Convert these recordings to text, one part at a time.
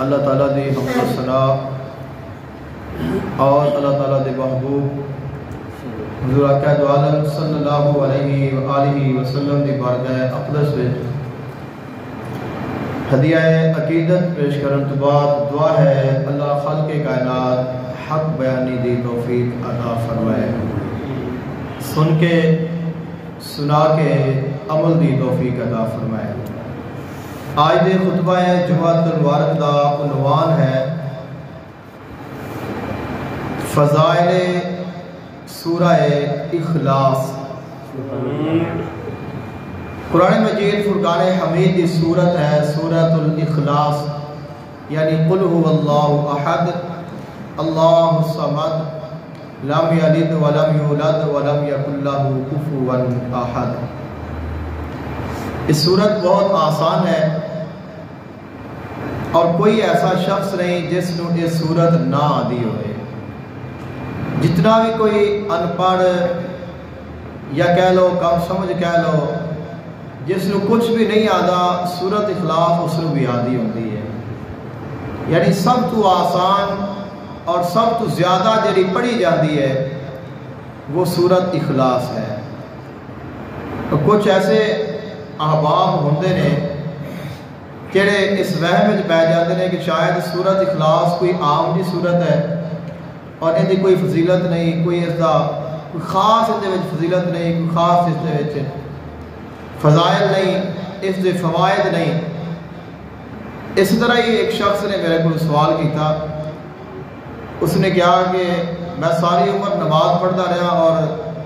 اللہ تعالیٰ دی حمد و ثنا اور اللہ تعالیٰ دے محبوب حضور آقا دو عالم صلی اللہ علیہ وآلہ وسلم دی بارگاہ اقدس وچ ہدیہ عقیدت پیش کرن تو بعد دعا ہے اللہ خالق کائنات حق بیانی دی توفیق عطا فرمائے، سن کے سنا کے عمل دی توفیق عطا فرمائے۔ آج دے خطبہ جمعۃ المبارک دا عنوان ہے فضائل سورہ اخلاص۔ قرآن مجید فرقان حمید کی سورت ہے سورۃ الاخلاص، یعنی قل هو اللہ احد اللہ الصمد لم یلد ولم یولد ولم یکن لہ کفوا احد۔ یہ سورت بہت آسان ہے اور کوئی ایسا شخص نہیں جس نو یہ سورت نہ آدی ہوئے۔ جتنا بھی کوئی ان پڑھ یا کہہ لو کم سمجھ کہہ لو، جس نو کچھ بھی نہیں آتا سورت اخلاص اس نو بھی آدی ہوتی ہے۔ یعنی سب تو آسان اور سب تو زیادہ جڑی پڑھی جاتی ہے وہ سورت اخلاص ہے۔ تو کچھ ایسے احباب ہوندے نے جڑے اس وہم وچ پے جاندے نے کہ شاید سورت اخلاص کوئی عام جی سورت ہے اور ان دی کوئی فضیلت نہیں، کوئی اس دا کوئی خاص اس دے وچ فضیلت نہیں، کوئی خاص اس دے وچ فضائل نہیں، اس دے فوائد نہیں۔ اس طرح ہی ایک شخص نے میرے کو سوال کیتا، اس نے کہا کہ میں ساری عمر نماز پڑھتا رہا اور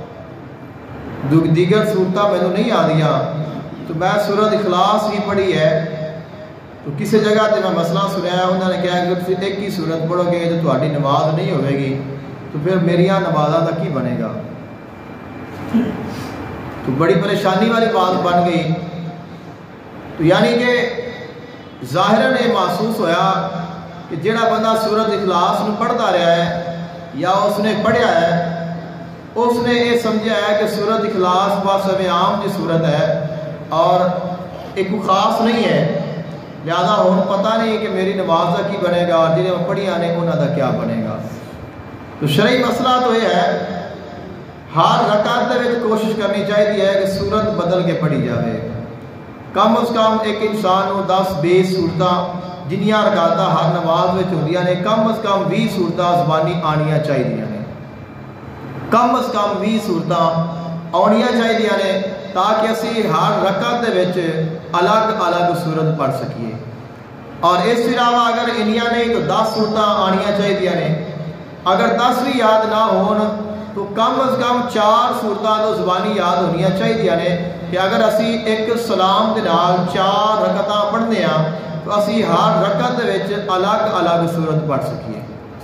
دیگر صورتیں مینوں نہیں آدیاں، تو میں سورت اخلاص ہی پڑھی ہے۔ تو کسی جگہ تے میں مسئلہ سنیا، انہوں نے کہا کہ اگر تم ایک ہی سورت پڑھو گے تو تہاڈی نماز نہیں ہوئے گی، تو پھر میریاں نمازاں دا کی بنے گا؟ تو بڑی پریشانی والی بات بن گئی۔ تو یعنی کہ ظاہراً یہ محسوس ہویا کہ جڑا بندہ سورت اخلاص نو پڑھتا رہا ہے یا اس نے پڑھیا ہے، اس نے یہ سمجھا ہے کہ سورت اخلاص بس ہمیں عام جی صورت ہے اور ایک خاص نہیں ہے، لہذا ہوں پتہ نہیں کہ میری نماز کا کی بنے گا اور جنہیں پڑھیا نے انہوں کا کیا بنے گا۔ تو شرعی مسئلہ تو یہ ہے ہر رکعت میں کوشش کرنی چاہیے ہے کہ سورت بدل کے پڑھی جائے۔ کم از کم ایک انسان کو 10-20 صورتیں جنیاں رکعتاں ہر نماز میں ہوندیاں نے، کم از کم 20 صورتیں زبانی آنیاں چاہیے نے، کم از کم 20 صورتیں آنیاں چاہیے نے، تاکہ اسی ہر رکعت وچ الگ الگ صورت پڑھ سکیے۔ اور اس کے علاوہ اگر انیاں نہیں تو 10 صورتیں آنیاں چاہیے نے، اگر 10 بھی یاد نہ ہون تو کم از کم 4 صورتیں تو زبانی یاد ہونیاں چاہیے نے کہ اگر اسی ایک سلام دے نال 4 رکعتاں پڑھنے ہاں تو اسی ہر رکعت وچ الگ الگ صورت پڑھ سکیے۔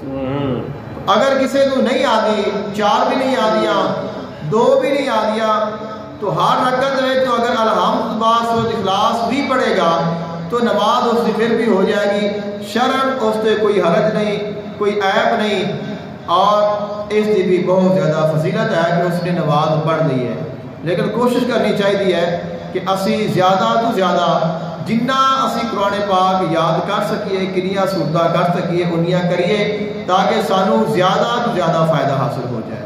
اگر کسی کو نہیں آدی، 4 بھی نہیں آدیاں، 2 بھی نہیں آدیاں، تو ہر رکعت میں تو اگر الحمد بعد سورۃ اخلاص بھی پڑھے گا تو نماز اس کی پھر بھی ہو جائے گی، شرعاً اس سے کوئی حرج نہیں، کوئی عیب نہیں، اور اس کی بھی بہت زیادہ فضیلت ہے کہ اس نے نماز پڑھ لی ہے۔ لیکن کوشش کرنی چاہیے ہے کہ اسی زیادہ تو زیادہ جنہ اسی قرآن پاک یاد کر سکیے، کنیاں صورتیں کر سکیے انیاں کریے، تاکہ سانو زیادہ تو زیادہ فائدہ حاصل ہو جائے۔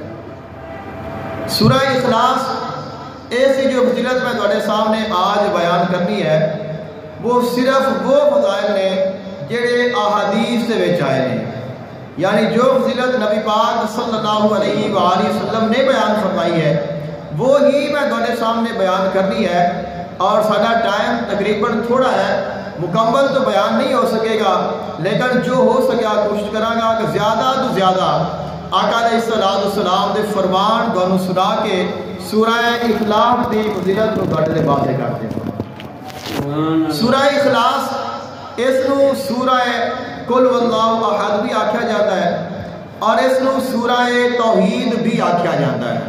سورہ اخلاص ایسی جو فضیلت میں تھوڑے سامنے آج بیان کرنی ہے وہ صرف وہ فضائل نے جڑے احادیث دے وچ آئے ہیں، یعنی جو فضیلت نبی پاک صلی اللہ علیہ وآلہ وسلم نے بیان فرمائی ہے وہی میں تھوڑے سامنے بیان کرنی ہے۔ اور سارا ٹائم تقریباً تھوڑا ہے، مکمل تو بیان نہیں ہو سکے گا، لیکن جو ہو سکے کوشش کروں گا کہ زیادہ تو زیادہ آقا علیہ السلام دے فرمان کو سنا کے سورہ اخلاص دی فضیلت کو گھٹ لے واضح کرتے ہیں۔ سورہ اخلاص اس نو سورہ قل واللہ احد بھی آکھیا جاتا ہے اور اس نو سورہ توحید بھی آکھیا جاتا ہے۔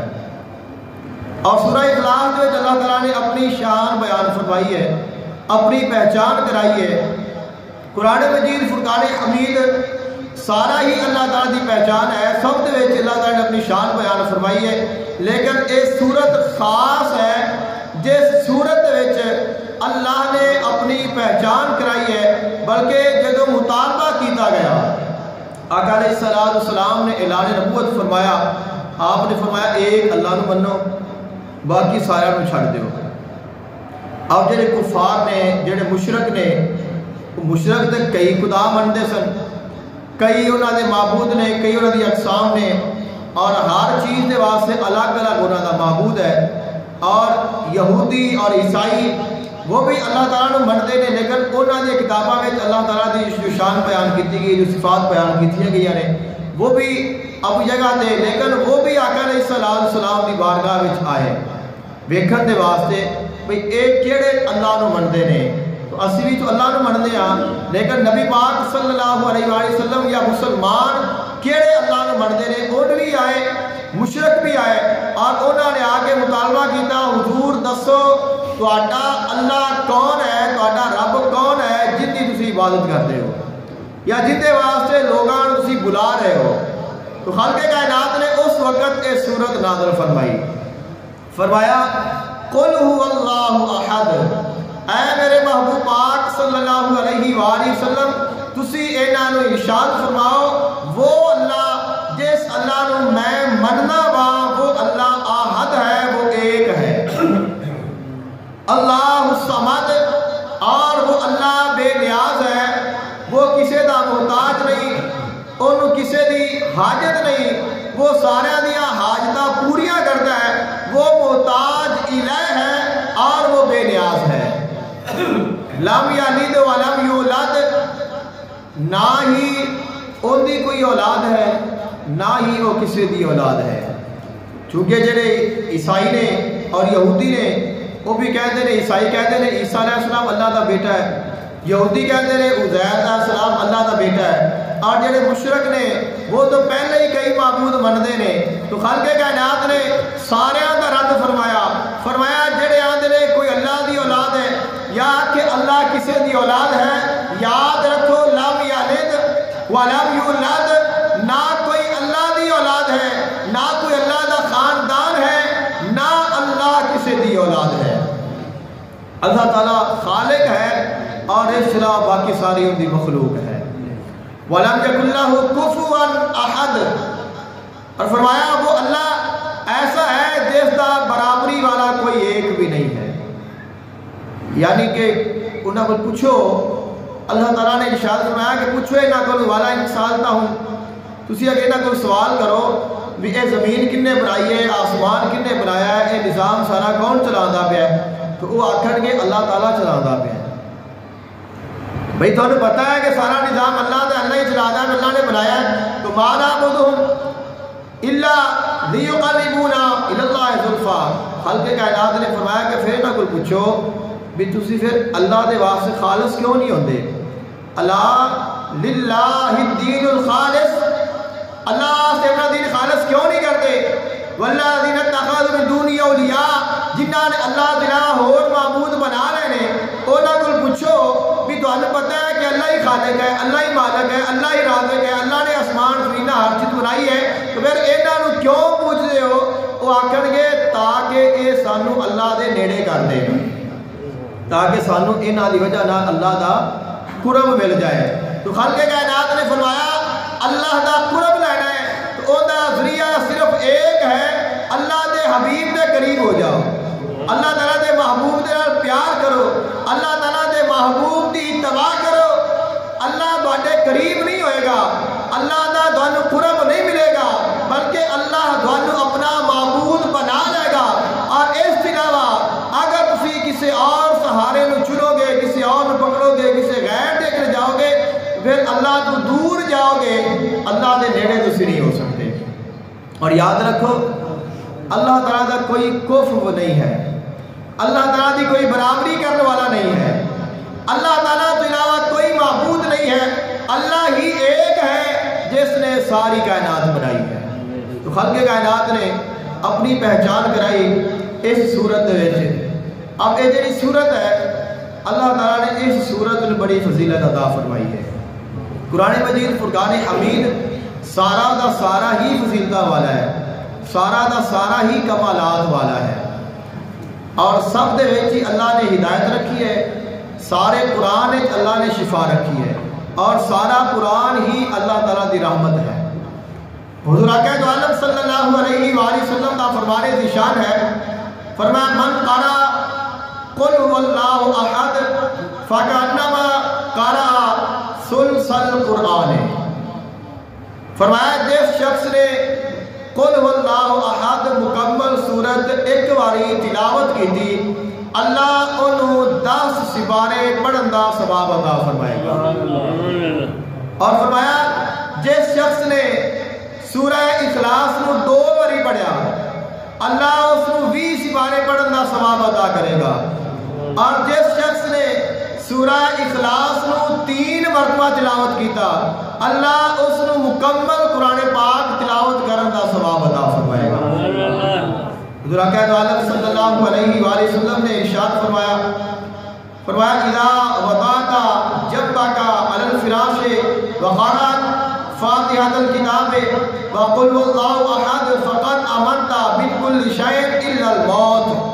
اور سورہ اخلاص جو اللہ تعالیٰ نے اپنی شان بیان فرمائی ہے، اپنی پہچان کرائی ہے۔ قرآن مجید فرقان حمید سارا ہی اللہ تعالیٰ کی پہچان ہے، سب دے وچ اللہ تعالیٰ نے اپنی شان بیان فرمائی ہے، لیکن یہ سورت خاص ہے جس سورت وچ اللہ نے اپنی پہچان کرائی ہے، بلکہ جدو مطالبہ کیتا گیا آقا علیہ السلام نے اعلان نبوت فرمایا، آپ نے فرمایا ایک اللہ نو منو، باقی سارا نو چھڑ دیو۔ اب جڑے کفار نے، جڑے مشرک نے، مشرک تے کئی خدا منتے سن، کئی انہوں دے معبود نے، کئی انہوں دی اقسام نے، اور ہر چیز دے واسطے الگ الگ انہوں دا معبود ہے۔ اور یہودی اور عیسائی وہ بھی اللہ تعالیٰ نے منتے ہیں، لیکن انہوں نے کتابوں میں اللہ تعالیٰ کی جو شان بیان کی گئی، جو صفات بیان کی گئی نے، وہ بھی اپنی جگہ دے، لیکن وہ بھی آقا علیہ السلام کی بارگاہ میں آئے ویکھن دے واسطے بھئی ایک کیڑے اللہ نو منتے ہیں۔ تو اسی بھی تو اللہ نو منتے ہیں، لیکن نبی پاک صلی اللہ علیہ وآلہ وسلم یا مسلمان کیڑے اللہ نو منتے ہیں، اونٹ بھی آئے، مشرک بھی آئے، اور انہوں نے آ کے مطالبہ کیتا، حضور دسو تہاڈا اللہ کون ہے، تہاڈا رب کون ہے جن کی تسی عبادت کرتے ہو یا جن کے واسطے لوگاں تسی بلا رہے ہو۔ تو خالق کائنات نے اس وقت یہ سورت نازل فرمائی، فرمایا قل هو اللہ احد، اے میرے محبوب پاک صلی اللہ علیہ وآلہ وسلم تسی انہاں نو ارشاد فرماؤ وہ اللہ جس اللہ نو میں مننا وا وہ اللہ احد ہے، وہ ایک ہے، اللہ الصمد، اور وہ اللہ بے نیاز ہے، وہ کسے دا محتاج نہیں، انہوں کسے دی حاجت نہیں، وہ سارے دیا حاجتاں پوریاں کرتا ہے، وہ محتاج الہ ہے اور وہ بے نیاز ہے۔ لم یلد ولم یولد، نہ ہی ان دی کوئی اولاد ہے نہ ہی وہ کسی دی اولاد ہے۔ چونکہ جڑے عیسائی نے اور یہودی نے وہ بھی کہتے ہیں، عیسائی کہتے ہیں عیسیٰ علیہ السلام اللہ دا بیٹا ہے، یہودی کہتے ہیں عزیر علیہ السلام اللہ دا بیٹا ہے، اور جڑے مشرک نے وہ تو پہلے ہی کئی معبود منتے ہیں۔ تو خالق کائنات نے سارے دا رد فرمایا، فرمایا جڑے آندے نے کوئی اللہ دی اولاد ہے یا کہ اللہ کسی دی اولاد ہے، یاد رکھو لم یلد ولم یولد، نہ کوئی اللہ دی اولاد ہے، نہ کوئی اللہ دا خاندان ہے، نہ اللہ کسی دی اولاد ہے۔ اللہ تعالیٰ خالق ہے اور اس طرح باقی ساری ان کی مخلوق ہے۔ وَلَمْ يَكُنْ لَهُ كُفُوًا أَحَدٌ، اور فرمایا وہ اللہ ایسا ہے جس کا برابری والا کوئی ایک بھی نہیں ہے۔ یعنی کہ انہوں کو پوچھو، اللہ تعالیٰ نے ارشاد فرمایا کہ پوچھو انہاں کو والا انسالتا ہوں، تسی اگر انہاں کو سوال کرو بھی اے زمین کنے بنائی ہے، آسمان کنے بنایا ہے، اے نظام سارا کون چلاتا پیا ہے، تو وہ آکھن گے اللہ تعالیٰ چلاتا پیا ہے۔ بھئی تو انہیں پتا ہے کہ سارا نظام اللہ دا اللہ ہی چلاتا ہے، اللہ نے بنایا ہے، تو ما نعبدہم الا لیقربونا الی اللہ زلفیٰ، خالق کائنات نے فرمایا کہ پھر نہ کوئی پوچھو بھی تسی پھر اللہ دے واسطے خالص کیوں نہیں ہوندے؟ اللہ للہ الدین الخالص، اللہ سے اپنا دین خالص کیوں نہیں کرتے؟ والذین اتخذوا من دونہ اولیاء، جنہاں نے اللہ تعالیٰ اور معبود بنا رہے ہیں، انہاں کو پوچھو بھی تو انہیں پتہ ہے کہ اللہ ہی خالق ہے، اللہ ہی مالک ہے، اللہ ہی رازق ہے، اللہ نے آسمان زمین ہر چیز بنائی ہے، تو پھر انہاں نو کیوں پوچھتے ہو؟ وہ آکھن گے تاکہ اے سانو اللہ دے نیڑے کر دے، تاکہ سانو انہاں دی وجہ نال اللہ دا قرب مل جائے۔ تو خالق کائنات نے فرمایا اللہ دا قرب لینا ہے تو او دا ذریعہ صرف ایک ہے، اللہ دے حبیب دے قریب ہو جاؤ، اللہ تعالیٰ دے محبوب دے نال پیار کرو، اللہ تعالیٰ دے محبوب دی اتباع کرو، اللہ تواڈے قریب نہیں ہوئے گا، اللہ دا تھانوں قرب نہیں ملے گا، بلکہ اللہ تھانوں اپنا معبود بنا لے گا۔ اور اس کے علاوہ اگر تسی کسی اور سہارے نو چنو گے، کسی اور نو پکڑو گے، کسی غیر دے کر جاؤ گے، پھر اللہ تو دور جاؤ گے، اللہ دے نیڑے تسی نہیں ہو سکتے۔ اور یاد رکھو اللہ تعالیٰ دا کوئی کفو نہیں ہے، اللہ تعالیٰ دی کوئی برابری کرنے والا نہیں ہے، اللہ تعالیٰ کے علاوہ کوئی معبود نہیں ہے، اللہ ہی ایک ہے جس نے ساری کائنات بنائی ہے۔ تو خالق کائنات نے اپنی پہچان کرائی اس صورت میں۔ اب یہ جی صورت ہے اللہ تعالیٰ نے اس صورت میں بڑی فضیلت عطا فرمائی ہے۔ قرآن مجید فرقان حمید سارا دا سارا ہی فضیلتہ والا ہے، سارا دا سارا ہی کمالات والا ہے۔ اور سب دے وچ ہی اللہ نے ہدایت رکھی ہے، سارے قرآن وچ اللہ نے شفا رکھی ہے، اور سارا قرآن ہی اللہ تعالیٰ دی رحمت ہے۔ حضور اکرم دو عالم صلی اللہ علیہ وآلہ وسلم کا فرمان ذیشان ہے، فرمایا من قرأ قل هو اللہ احد فکأنما قرأ ثلث القرآن۔ فرمایا جس شخص نے قل هو اللہ احد مکمل سورت ایک باری تلاوت کی تھی، اللہ انہوں 10 سپارے پڑھن دا ثواب عطا فرمائے گا۔ اور فرمایا جس شخص نے سورہ اخلاص نو 2 باری پڑھیا، اللہ اس نو 20 سپارے پڑھن دا ثواب عطا کرے گا۔ اور جس شخص نے سورہ اخلاص نو 3 مرتبہ تلاوت کیتا، اللہ اس نو مکمل قرآن پاک تلاوت کرن دا ثواب عطا فرمائے گا۔ حضور اکرم عالم صلی اللہ علیہ وآلہ وسلم نے ارشاد فرمایا اذا وضعت جنبک علی الفراش وقرأت فاتحۃ الکتاب وقل هو اللہ احد فقد آمنت بکل شیء الا الموت۔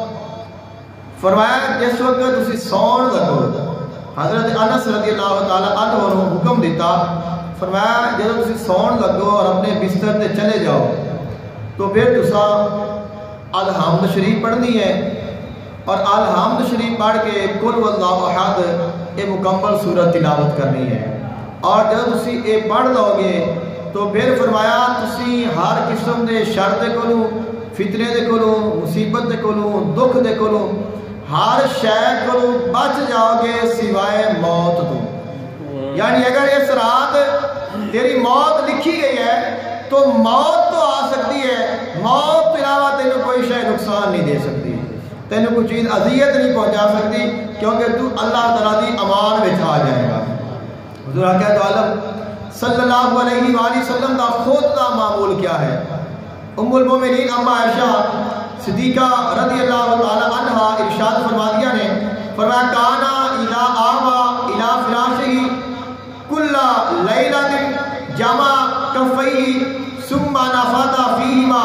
فرمایا جس وقت تسی سون لگو، حضرت انس رضی اللہ تعالی عنہ نے حکم دیتا، فرمایا جب تسی سون لگو اور اپنے بستر تے چلے جاؤ تو پھر تسا الحمد شریف پڑھنی ہے، اور الحمد شریف پڑھ کے قل هو اللہ احد یہ مکمل سورت تلاوت کرنی ہے۔ اور جب تسی یہ پڑھ لو گے تو پھر فرمایا تسی ہر قسم دے شر دے کولوں، فتنے دے کولوں، مصیبت دے کولوں، دکھ دے کولوں، ہر شے کولوں بچ جاؤ گے سوائے موت تو۔ یعنی اگر اس رات تیری موت لکھی گئی ہے تو موت تو آ سکتی ہے، موت کے علاوہ تینوں کوئی شے نقصان نہیں دے سکتی، تینوں کوئی چیز اذیت نہیں پہنچا سکتی، کیونکہ تو اللہ تعالیٰ دی امان وچ آ جائے گا۔ حضور اکرم دو عالم صلی اللہ علیہ وآلہ وسلم کا خود کا معمول کیا ہے؟ ام المومنین اما عائشہ صدیقہ رضی اللہ تعالی عنہ ارشاد فرما دیا نے، فرمایا کانا اذا آوا الی فراشہ کل لیلۃ جمع کفیہ ثم نفث فیہما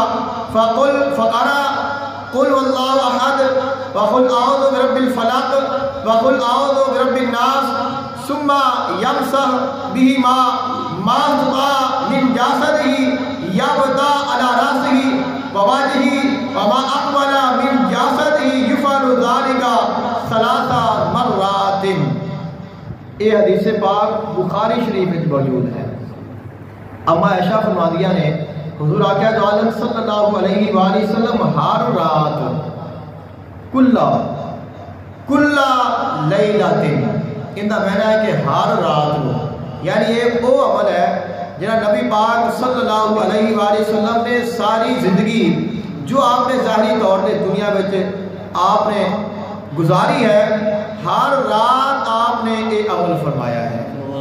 فقرأ قل هو اللہ احد وقل اعوذ برب الفلق وقل اعوذ برب الناس ثم یمسح بہما ما استطاع من جسدہ یبدا علی رأسہ ووجهہ وما اقبل من جسدہ یفعل ذلک 3 مرات۔ یہ حدیث پاک بخاری شریف میں موجود ہے۔ اما عائشہ فرمادیہ نے حضور اکرم عالم صلی اللہ علیہ وآلہ وسلم ہر رات کل لیلۃ، ان کا معنی ہے کہ ہر رات کو، یعنی یہ وہ عمل ہے جنہاں نبی پاک صلی اللہ علیہ وآلہ وسلم نے ساری زندگی جو آپ نے ظاہری طور پہ دنیا میں آپ نے گزاری ہے، ہر رات آپ نے یہ عمل فرمایا ہے۔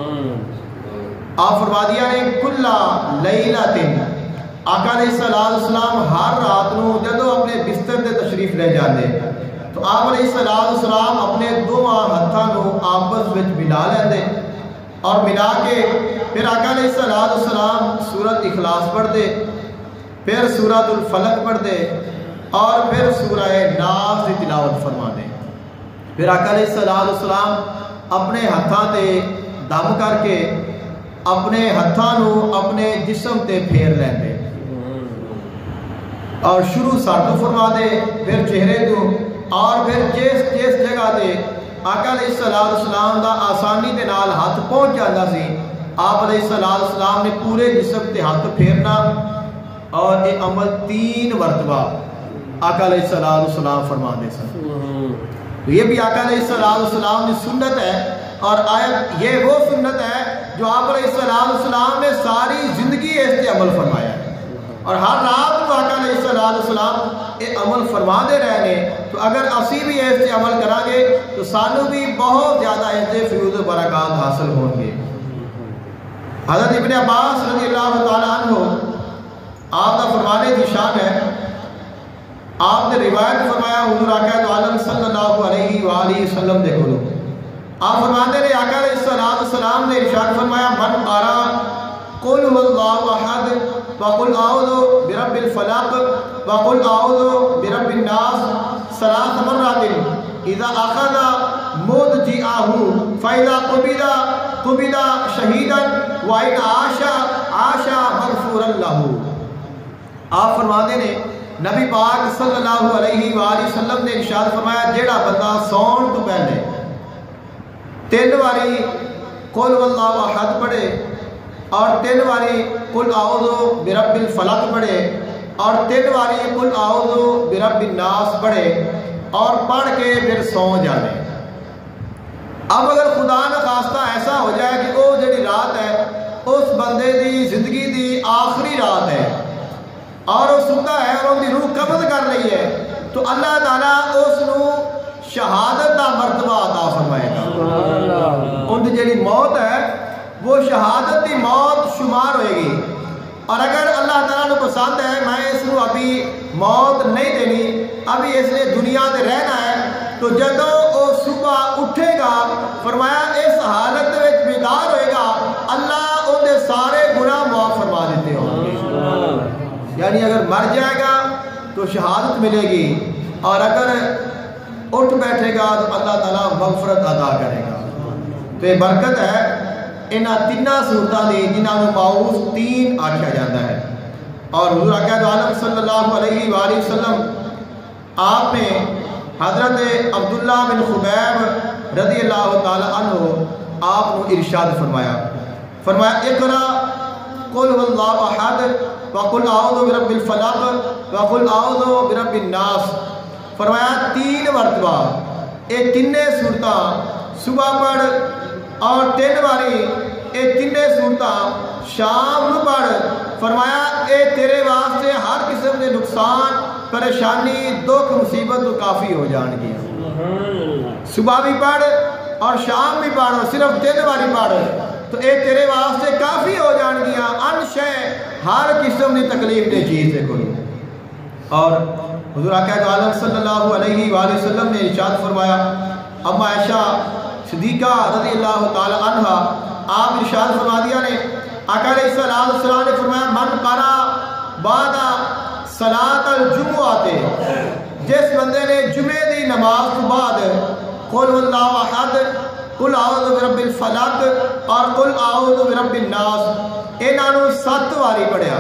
آپ فرما دیا نے کل لیلۃ، آقا علیہ السلام ہر رات نو جدو اپنے بستر تے تشریف لے جاندے تو آپ علیہ السلام اپنے دونوں ہتھاں نو آپس وچ ملا لیندے، اور ملا کے پھر آقا علیہ السلام سورت اخلاص پڑھ دے، پھر سورت الفلق پڑھ دے، اور پھر سورہ ناس کی تلاوت فرما دے۔ پھر آقا علیہ السلام اپنے ہتھاں تے دم کر کے اپنے ہتھاں نو اپنے جسم تے پھیر لیندے، اور شروع سر تو فرما دے، پھر چہرے تو، اور پھر جس جگہ دے آقا علیہ السلام دا آسانی دے نال ہاتھ پہنچ جاتا سی، آپ علیہ السلام نے پورے جسم تے ہاتھ پھیرنا، اور یہ عمل 3 مرتبہ آقا علیہ السلام فرما دے سن۔ یہ بھی آقا علیہ السلام کی سنت ہے، اور یہ وہ سنت ہے جو آپ علیہ السلام نے ساری زندگی اس سے عمل فرمایا ہے، اور ہر رات کو آقا علیہ السلام یہ عمل فرما دے رہے ہیں۔ تو اگر اسی بھی اس سے عمل کریں گے تو سانو بھی بہت زیادہ اس سے فیوز و برکات حاصل ہوں گے۔ حضرت ابن عباس رضی اللہ تعالیٰ عنہ آپ کا فرمانے کی شان ہے، آپ نے روایت فرمایا حضور اکرم عالم صلی اللہ علیہ وآلہ وسلم دے کولوں، آپ فرماتے ہیں آقا علیہ السلام نے ارشاد فرمایا من قرأ قل هو اللہ احد وقل اعوذ برب الفلق وقل اعوذ برب الناس ثلاث مرات اذا اخذ مضجعه فاذا قبض شهيدا وان عاش مغفورا له۔ آپ فرماتے نے نبی پاک صلی اللہ علیہ وآلہ وسلم نے ارشاد فرمایا جیڑا بندہ سون تو پہلے 3 باری قل واللہ احد پڑھے اور 3 باری قل اعوذ برب الفلق پڑھے اور 3 باری قل اعوذ برب الناس پڑھے اور پڑھ کے پھر سو جانے۔ اب اگر خدا نخواستہ ایسا ہو جائے کہ وہ جڑی رات ہے اس بندے دی زندگی دی آخری رات ہے اور وہ سنتا ہے اور ان کی روح قبض کر رہی ہے تو اللہ تعالیٰ اس نو شہادت کا مرتبہ عطا فرمائے گا۔ ان کی جڑی موت ہے وہ شہادت کی موت شمار ہوئے گی، اور اگر اللہ تعالیٰ کو پسند ہے میں اس کو ابھی موت نہیں دینی، ابھی اس نے دنیا سے رہنا ہے، تو جدو وہ صبح اٹھے گا فرمایا اس حالت میں بیدار ہوئے گا اللہ ان کے سارے گناہ معاف فرما دیتے ہوں گے۔ یعنی اگر مر جائے گا تو شہادت ملے گی، اور اگر اٹھ بیٹھے گا تو اللہ تعالیٰ مغفرت عطا کرے گا۔ تو یہ برکت ہے انہاں 3 صورتوں کی جنہوں نے معوذ 3 آکھا جاتا ہے۔ اور حضور اکرم عالم صلی اللہ علیہ وآلہ وسلم آپ نے حضرت عبداللہ بن خبیب رضی اللہ تعالی عنہ آپ کو ارشاد فرمایا اقرا قل واللہ احد وقل اعوذ برب الفلق وقل اعوذ برب الناس۔ فرمایا 3 مرتبہ یہ 3 صورتاں صبح پڑھ اور 3 باری یہ 3 صورتاں شام نو پڑھ۔ فرمایا اے تیرے واسطے ہر قسم کے نقصان پریشانی دکھ مصیبت تو کافی ہو جان گیا۔ صبح بھی پڑھ اور شام بھی پڑھ، صرف 3 باری پڑھ تو اے تیرے واسطے کافی ہو جان گیا، ان شے ہر قسم کی تکلیف دے چیز سے کوئی۔ اور حضور اکرم عالم صلی اللہ علیہ وآلہ وسلم نے ارشاد فرمایا، اما عائشہ صدیقہ رضی اللہ تعالی عنہ آپ ارشاد فرما دیا نے آقا علیہ السلام نے فرمایا من قرأ بعد صلاۃ الجمعہ، جس بندے نے جمعے دی نماز کے بعد قل واللہ احد قل اعوذ برب الفلق اور قل اعوذ برب الناس انہوں 7 باری پڑھیا،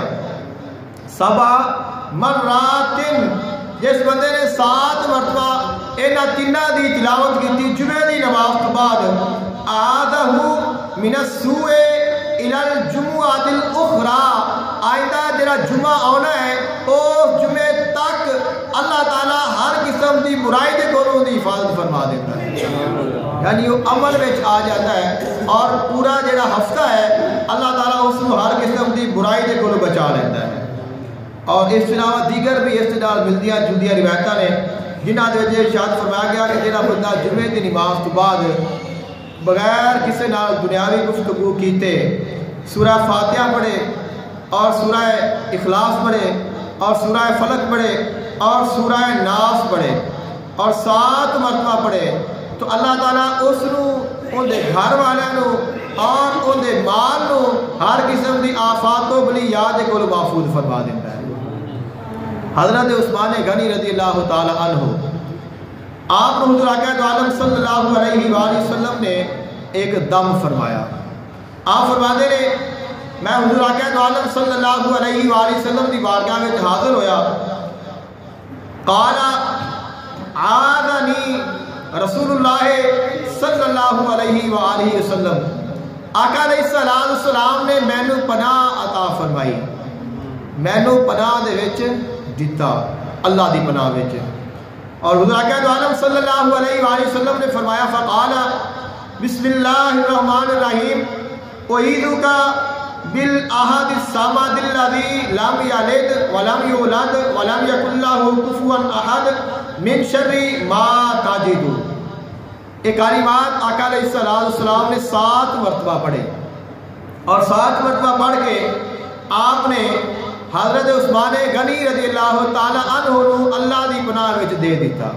7 مرات، جس بندے نے 7 مرتبہ انہاں 3 دی تلاوت کی جمعے دی نماز کے بعد آدھہو من السوء الى الجمعہ الاخرى، آئندہ جڑا جمعہ آنا ہے اس جمعے تک اللہ تعالیٰ ہر قسم کی برائی کے کولوں دی حفاظت فرما دیتا ہے، یعنی وہ عمل میں آ جاتا ہے اور پورا جڑا ہفتہ ہے اللہ تعالیٰ اس کو ہر قسم کی برائی کے کولوں بچا لیتا ہے۔ اور اس علاوہ دیگر بھی اس نال ملدیاں جلدیاں روایتاں نے جنہاں دے وچ ارشاد فرمایا گیا کہ جڑا بندہ جمعے دی نماز تو بعد بغیر کسی نال دنیاوی گفتگو کیتے سورہ فاتحہ پڑھے اور سورہ اخلاص پڑھے اور سورہ فلق پڑھے اور سورہ ناس پڑھے اور 7 مرتبہ پڑھے تو اللہ تعالیٰ اس نو ان دے گھر والوں نو اور ان دے مال نو ہر قسم کی آفات و بلیات کو محفوظ فرما دیتا ہے۔ حضرت عثمان غنی رضی اللہ تعالی عنہ آپ حضور اکرم عالم صلی اللہ علیہ وآلہ وسلم نے ایک دم فرمایا۔ آپ فرماتے نے میں حضور اکرم عالم صلی اللہ علیہ وآلہ وسلم کی بارگاہ میں حاضر ہویا، قال عاذنی رسول اللہ صلی اللہ علیہ وآلہ وسلم، آقا علیہ السلام نے مینو پناہ عطا فرمائی، مینو پناہ دے وچ دیتا اللہ دی پناہ وچ۔ اور حضور اکرم عالم صلی اللہ علیہ وآلہ وسلم نے فرمایا فقال بسم اللہ الرحمن الرحیم اعیذک بالاحد الصمد الذی لم یلد ولم یولد ولم یکن لہ کفوا احد من شر ما تجد۔ یہ کلمات آقا علیہ السلام نے 7 مرتبہ پڑھے اور 7 مرتبہ پڑھ کے آپ نے حضرت عثمان غنی رضی اللہ تعالی عنہ نو اللہ دی پناہ وچ دے دیتا۔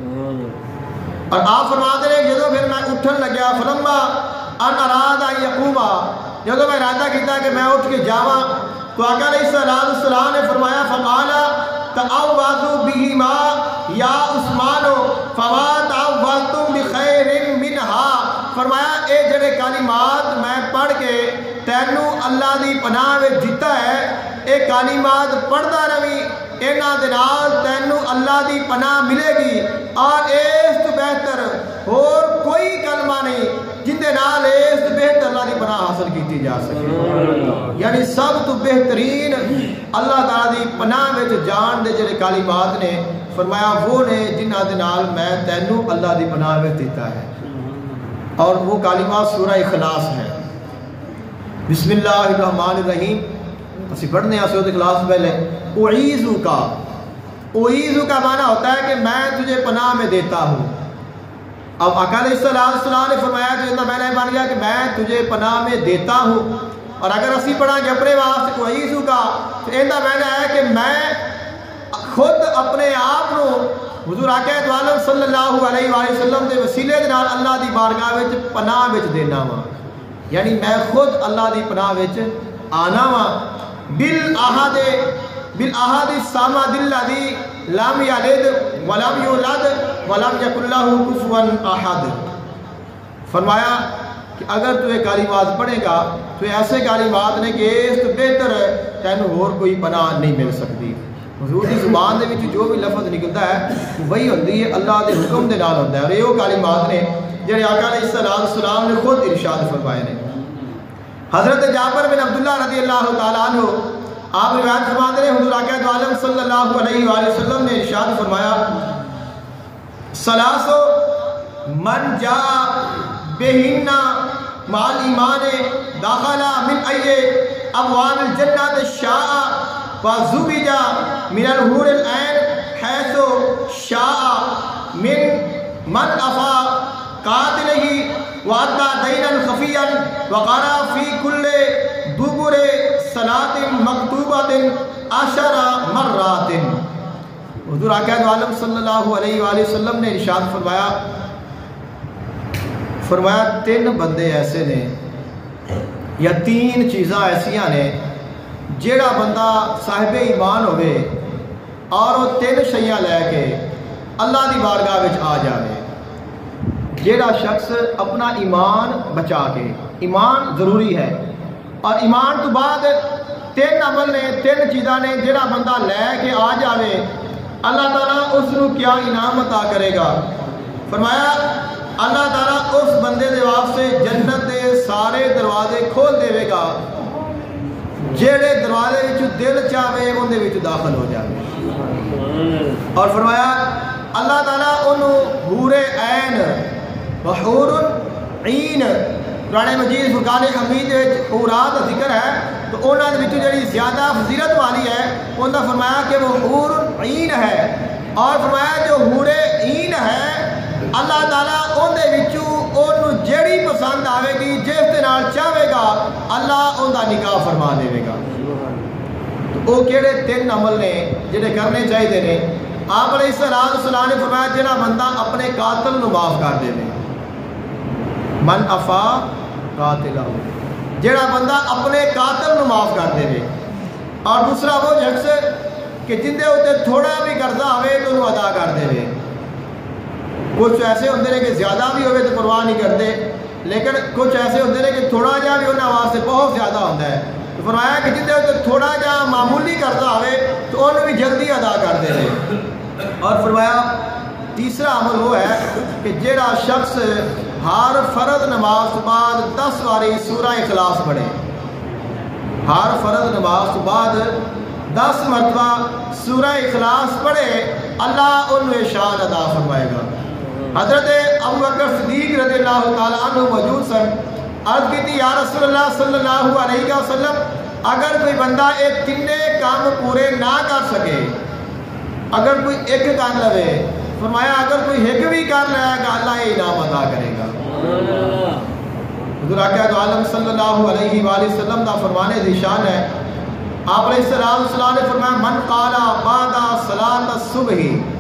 اور آپ فرماتے ہیں جدو پھر میں اٹھن لگیا فلما ان اراد ان یقوما، جدو میں ارادہ کیتا کہ میں اٹھ کے جاواں تو آقا علیہ السلام نے فرمایا فقال تعوذوا بہما یا عثمان فما تعوذتم بخیر منہا. فرمایا اے جڑے کلمات میں پڑھ کے تینوں اللہ دی پناہ وچ دتا ہے، اے کلمات پڑھدا رہی، انہاں دے نال تینوں اللہ دی پناہ ملے گی، اور اس تو بہتر اور کوئی کلمہ نہیں جن دے نال اس تو بہتر اللہ دی پناہ حاصل کیتی جا سکے. یعنی سب تو بہترین اللہ تعالیٰ دی پناہ وچ جان دے جڑے کلمات نے، فرمایا وہ نے جنہاں دے نال میں تینوں اللہ دی پناہ وچ دیتا ہے. اور وہ کلمات سورہ اخلاص ہے. بسم اللہ الرحمن الرحیم اسی پڑھنے ہیں سورہ اخلاص پہلے. اعیذو کا معنی ہوتا ہے کہ میں تجھے پناہ میں دیتا ہوں. اب آقا علیہ السلام نے فرمایا کہ اتنا میں نے بن گیا کہ میں تجھے پناہ میں دیتا ہوں. اور اگر اسی پڑھا کہ اپنے واسطے اعیذو کا، تو اتنا میں نے ہے کہ میں خود اپنے آپ کو حضور آقا عالم صلی اللہ علیہ وآلہ وسلم کے وسیلے دے نال اللہ دی بارگاہ وچ پناہ وچ دینا وا. یعنی میں خود اللہ دی پناہ وچ آنا وا. بالعہد الصمد الذی لم یلد ولم یولد ولم یکن لہ کفوا احد. فرمایا کہ اگر تو یہ کلمات پڑھے گا تو ایسے کلمات نے کہ اس تو بہتر تینوں اور کوئی پناہ نہیں مل سکتی. حضور کی زبان دے وچ جو بھی لفظ نکلتا ہے وہی ہوندی ہے اللہ دے حکم دے نال ہوندا ہے. اور یہ وہ کلمات نے جڑے آقا علیہ السلام نے خود ارشاد فرمائے نے. حضرت جابر بن عبداللہ رضی اللہ تعالیٰ عنہ آپ روایت فرماتے ہیں حضور آقا عالم صلی اللہ علیہ وآلہ وسلم نے ارشاد فرمایا ثلاث من جاء بہن مع الایمان دخل من ای ابواب الجنۃ شاء وزوج من الحور العین حیث شاء من افا قاتلہ وَأَدَّى دَيْنًا خَفِيًّا وَقَرَأَ فِي كُلِّ دُبُرِ صَلَاةٍ مَكْتُوبَةٍ 10 مرات. حضور آقا عالم صلی اللہ علیہ وآلہ وسلم نے ارشاد فرمایا 3 بندے ایسے نے یا 3 چیزاں ایسیاں نے جیڑا بندہ صاحب ایمان ہوئے اور وہ 3 شیاں لے کے اللہ دی بارگاہ وچ آ جاوے. جیڑا شخص اپنا ایمان بچا کے، ایمان ضروری ہے، اور ایمان تو بعد 3 عمل نے 3 چیزاں نے جیڑا بندہ لے کے آ جاوے اللہ تعالیٰ اس کو کیا انعام عطا کرے گا. فرمایا اللہ تعالیٰ اس بندے دے واسطے جنت دے سارے دروازے کھول دے گا، جیڑے دروازے وچ دل چاہے ان دے وچ داخل ہو جائے. اور فرمایا اللہ تعالیٰ انہوں حور عین وحور عین، قرآن مجید فرقان حمید حورات کا ذکر ہے تو انہوں نے جڑی زیادہ فضیلت والی ہے انہوں نے فرمایا کہ وہ حور عین ہے. اور فرمایا جو حور عین ہے اللہ تعالیٰ انہوں جیڑی پسند آئے گی جس کے نال چاہے گا اللہ ان کا نکاح فرما دے گا. تو وہ کہڑے 3 عمل نے جڑے کرنے چاہیے نے. آپ علیہ السلام نے فرمایا جڑا بندہ اپنے قاتل نو معاف کر دے، من افا قاتلہ، جڑا بندہ اپنے قاتل نو معاف کر دے. اور دوسرا وہ شخص کہ جن دے اوتے تھوڑا بھی قرضہ ہوئے تو انہوں ادا کر دے. کچھ ایسے ہوندے نے کہ زیادہ بھی ہوئے تو پرواہ نہیں کرتے، لیکن کچھ ایسے ہوندے نے کہ تھوڑا جا بھی انہوں واسطے بہت زیادہ ہوتا ہے. تو فرمایا کہ جن دے اوتے تھوڑا جا معمولی قرضہ ہوئے تو انہوں بھی جلدی ادا کر دے. اور فرمایا تیسرا عمل وہ ہے کہ جیڑا شخص ہر فرض نماز بعد 10 باری سورہ اخلاص پڑھے، ہر فرض نماز بعد 10 مرتبہ سورہ اخلاص پڑھے اللہ انہیں شان ادا فرمائے گا. حضرت ابوبکر صدیق رضی اللہ تعالیٰ عنہ موجود سن. عرض کی تھی یا رسول اللہ صلی اللہ علیہ وسلم اگر کوئی بندہ یہ 3 کام پورے نہ کر سکے، اگر کوئی ایک کر لے، فرمایا اگر کوئی ایک بھی کر لے گا اللہ یہ انعام ادا کرے گا. حضور آقا عالم صلی اللہ علیہ وآلہ وسلم کا فرمانے دی شان ہے. آپ علیہ السلام نے فرمایا من قال بعد صلاۃ الصبح،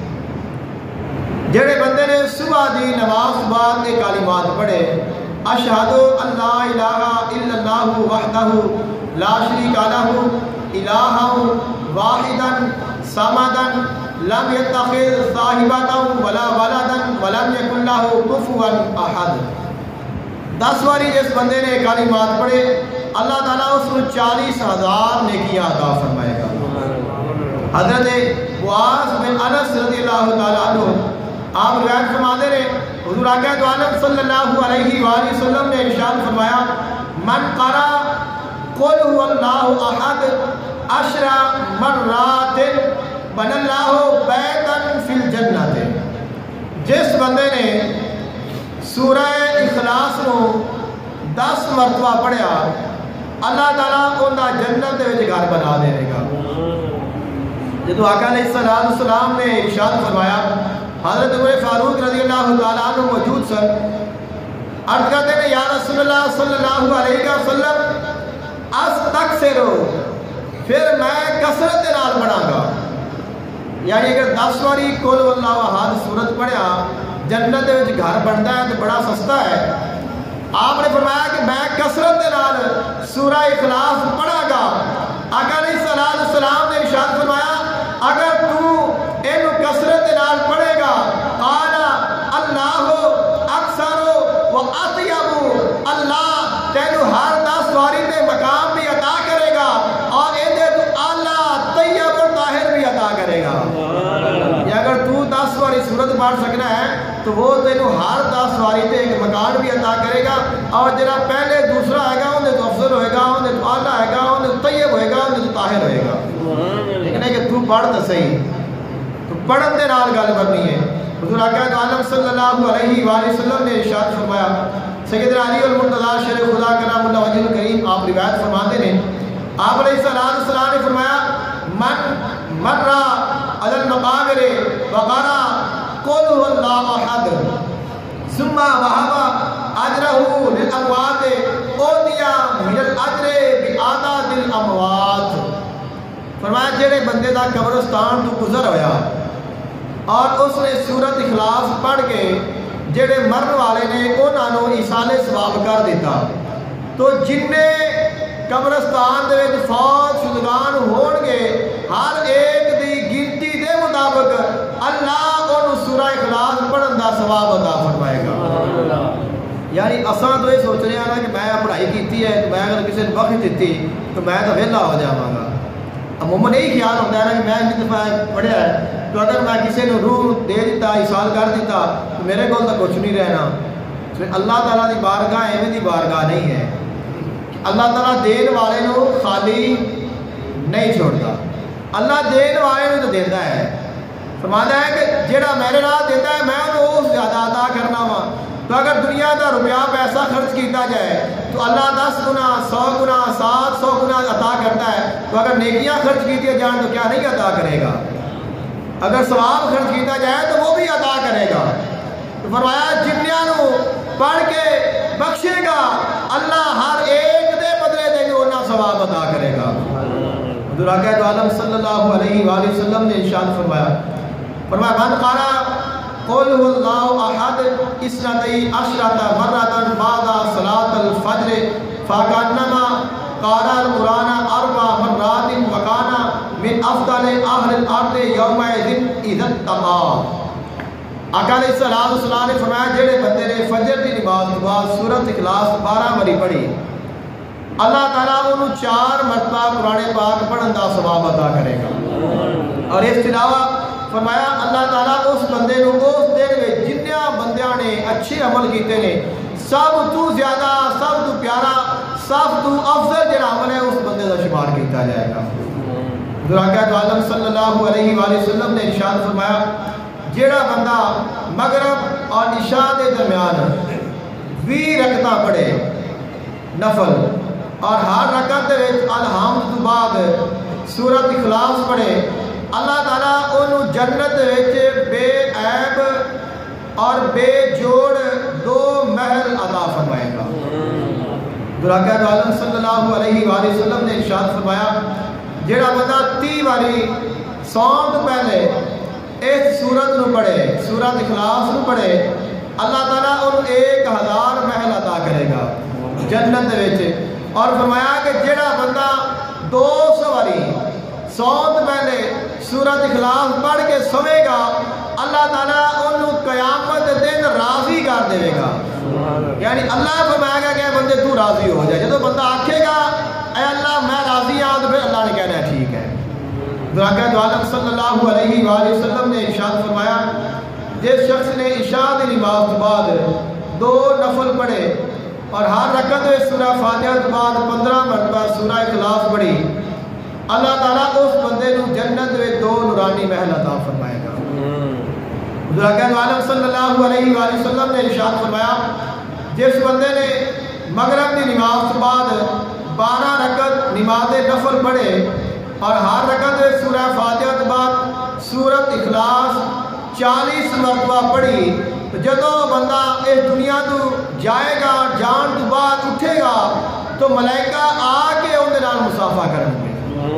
جڑے بندے نے صبح دی نماز بعد کے کلمات پڑھے اشہد ان لا الہ الا اللہ وحدہ لا شریک لہ الہا واحدا صمدن لم يتخذ صاحبة ولا ولدا ولم يكن له كفوا احد. 10 باری جس بندے نے کلمات پڑھے اللہ تعالیٰ اس کو 40,000 نیکیاں عطا فرمائے گا. حضرت معاذ بن انس رضی اللہ تعالیٰ عنہ آپ روایت فرماتے رہے حضور آقا دو عالم صلی اللہ علیہ وآلہ وسلم نے ارشاد فرمایا من قرأ قل هو اللہ احد 10 مرات بنى اللہ بیتا فی الجنت. جس بندے نے سورہ اخلاص کو 10 مرتبہ پڑھیا اللہ تعالیٰ انہا جنت دے وچ گھر بنا دے گا. جدو آقا علیہ السلام نے ارشاد فرمایا حضرت عمر فاروق رضی اللہ تعالیٰ عنہ موجود سن. عرض کرتے ہیں یا رسول اللہ صلی اللہ علیہ وسلم استکثرو پھر میں کثرت نال پڑھاں گا. یعنی اگر 10 باری قل اللہ احد سورت پڑھیا جنت دے وچ گھر بنتا ہے تو بڑا سستا ہے. آپ نے فرمایا کہ میں کثرت نال سورہ اخلاص پڑھاں گا. آقا علیہ السلام نے ارشاد فرمایا اگر تو اینو کثرت نال پڑھے گا قال اللہ اکثر و اطیب اللہ تینو ہر 10 باری تے مقام بھی عطا کرے گا اور ایندے تو اعلیٰ طیب و طاہر بھی عطا کرے گا. یا اگر تو 10 باری سورت پڑھ سکنا ہے تو وہ تینو ہر 10 باری تے ایک مکان بھی عطا کرے گا اور جنہا پہلے دوسرا آئے گا انہیں تو افضل ہوئے گا انہیں تو اعلیٰ آئے گا انہیں تو طیب ہوئے گا انہیں تو طاہر ہوئے گا. لیکن ہے کہ تو پڑھ تو صحیح تو پڑھن دے نال گل کرنی ہے. حضور آقا عالم صلی اللہ علیہ وآلہ وسلم نے ارشاد فرمایا سیدنا علی المرتضیٰ شیر خدا کرام اللہ وجہ الکریم آپ روایت فرماتے ہیں آپ علیہ السلام نے فرمایا من مرہ علی المقابر وقرا قل هو اللہ احد ثم وهب اجرہ للاموات اوتیا من الاجر بعدد الاموات. فرمایا جڑے بندے دا قبرستان تو گزر ہویا اور اس نے سورت اخلاص پڑھ کے جڑے مرن والے نے انہاں نوں ایصال ثواب کر دیتا تو جننے قبرستان دے وچ فوت شدگان ہون گے ہر ایک دی گنتی دے مطابق اللہ انہوں سورہ اخلاص پڑھن دا ثواب عطا فرمائے گا. یعنی اساں تو یہ سوچ رہے ہیں کہ میں پڑھائی کیتی ہے تو میں اگر کسی نے بخش دیتی تو میں تو ویلا ہو جاواں گا. عموماً یہی خیال ہوتا ہے نا کہ میں ایک دفعہ پڑھیا ہے تو اگر میں کسی نے روح دے دیتا ایصال کر دیتا تو میرے کو تو کچھ نہیں رہنا. اللہ تعالیٰ دی بارگاہ ایویں دی بارگاہ نہیں ہے. اللہ تعالیٰ دین والے نو خالی نہیں چھوڑتا. اللہ دین والے نو تو دیتا ہے. فرماتا ہے کہ جیڑا میرے راہ دیتا ہے میں انہوں اس زیادہ عطا کرنا وا. تو اگر دنیا کا روپیہ پیسہ خرچ کیتا جائے تو اللہ 10 گنا 100 گنا 700 گنا عطا کرتا ہے. تو اگر نیکیاں خرچ کیتی جائیں تو کیا نہیں عطا کرے گا. اگر ثواب خرچ کیتا جائے تو وہ بھی عطا کرے گا. تو فرمایا جنیاں نو پڑھ کے بخشے گا اللہ ہر ایک دے بدلے دے جو انہاں ثواب عطا کرے گا. حضور آقا عالم صلی اللہ علیہ وآلہ وسلم نے ارشاد فرمایا من قرأ قل هو اللہ احد 12 مرۃ بعد صلاۃ الفجر فکانما قرأ القرآن 4 مرات وکان من افضل اہل الارض یومئذ اذا اتقى. آقا علیہ السلام نے فرمایا جڑے بندے نے فجر کی نماز کے بعد سورۃ اخلاص 12 باری پڑھی اللہ تعالیٰ انہوں 4 مرتبہ قرآن پاک پڑھن دا ثواب عطا کرے گا. اور اس کے علاوہ فرمایا اللہ تعالیٰ اس بندے نو اس دن میں جنیاں بندیاں نے اچھے عمل کیتے نے سب تو زیادہ سب تو پیارا سب تو افضل جڑا عمل ہے اس بندے دا شمار کیتا جائے گا. حضور آقا عالم صلی اللہ علیہ وآلہ وسلم نے ارشاد فرمایا جیڑا بندہ مغرب اور عشاء کے درمیان 20 رکعتاں پڑھے نفل اور ہر رکعت دے وچ الحمد تو بعد سورۃ اخلاص پڑھے اللہ تعالیٰ انہوں جنت وچ بے عیب اور بے جوڑ 2 محل عطا فرمائے گا. حضور آقا عالم صلی اللہ علیہ وآلہ وسلم نے ارشاد فرمایا جیڑا بندہ 30 باری سون تو پہلے اس سورت نو پڑھے سورۃ اخلاص نو پڑھے اللہ تعالیٰ انہوں 1000 محل عطا کرے گا جنت وچ. اور فرمایا کہ جیڑا بندہ 200 باری سون تو پہلے سورت اخلاص پڑھ کے سوے گا اللہ تعالیٰ انہوں قیامت دن راضی کر دے گا. یعنی اللہ فرمائے گا کہ بندے تو راضی ہو جائے. جب بندہ آکھے گا اے اللہ میں راضی ہوں تو پھر اللہ نے کہنا ہے ٹھیک ہے. درکت عالم صلی اللہ علیہ وآلہ وسلم نے ارشاد فرمایا جس شخص نے عشاء کی نماز کے بعد 2 نفل پڑھے اور ہر رکعت میں سورہ فاتحہ کے بعد 15 مرتبہ سورہ اخلاص پڑھی اللہ تعالیٰ اس بندے کو جنت میں 2 نورانی محل عطا فرمائے گا. درکت عالم صلی اللہ علیہ وآلہ وسلم نے ارشاد فرمایا جس بندے نے مغرب کی نماز کے بعد 12 رکعت نماز نفل پڑھے اور ہر رکعت میں سورہ فاتحہ کے بعد سورت اخلاص 40 مرتبہ پڑھی تو جدو بندہ اس دنیا تو جائے گا جان تو بعد اٹھے گا تو ملائکہ آ کے اندر مسافہ کریں گے.